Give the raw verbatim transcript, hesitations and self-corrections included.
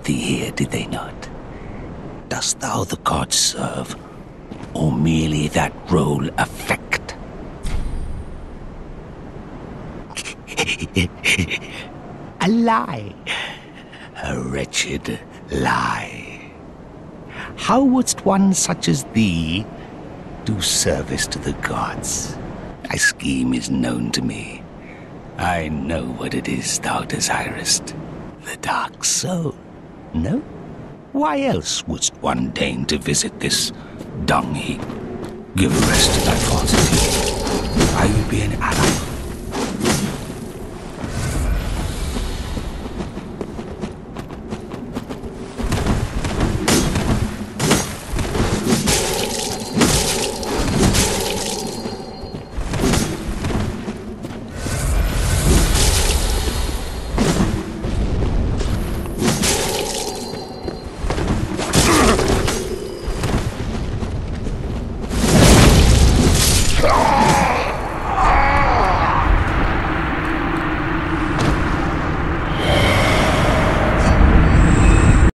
thee here, did they not? Dost thou the gods serve, or merely that role affect? A lie. A wretched lie. How wouldst one such as thee do service to the gods? Thy scheme is known to me. I know what it is thou desirest. The dark soul, no? Why else wouldst one deign to visit this dung heap? Give rest to thy falsity. I will be an ally